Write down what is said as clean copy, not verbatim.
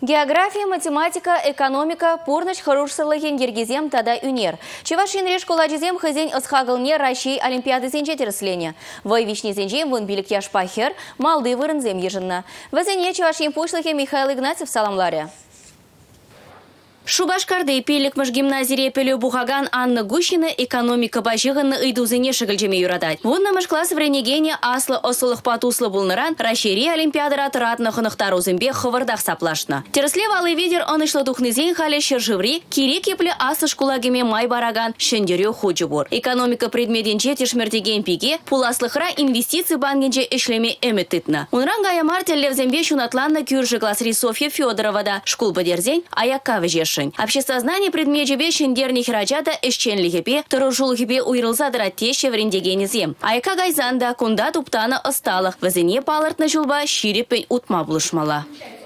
География, математика, экономика, пурныч хорошсылыгин ергезем тада үнер. Чевашин решколаджизем хызень ысхагылне Россия Олимпиады зенже тереслене. Вой вишни зенже вон билик яшпахер, малды вырынзем ежынна. Вазене Чевашин пушлыхе Михаил Игнатьев саламларе. Шубашкарды пелікміш гимназире пелю бухаган Анна Гущина экономика бажығынны ыйдузыне шыгылжеме юрадать. Воннамыш класс вренегене аслы осылық патуслы булныран Рашири Олимпиадыра тұратны хынықтар узымбе хывырдақ саплашны. Тересле валы видер онышлы тухнызен халі шыржыври, кирек еплі асы шкулагеме май бараган шендерю худжы бур. Экономика предмеденче тешмердеген пиге, пуласлықра инвестиции бангенче эшлеме эметтітні. Унран гаямар теллевзембе шунатланны кюржы классри Софья Федоровада шкул бадерзень аякка вежеш. Обществознание предмечебе шендерних раджата эшченлихепе, торожулхепе уйрылзадыра теше врендегенезем. Айка гайзанда кунда туптана осталых, вазене палыртны жулба ширепей утма булышмала.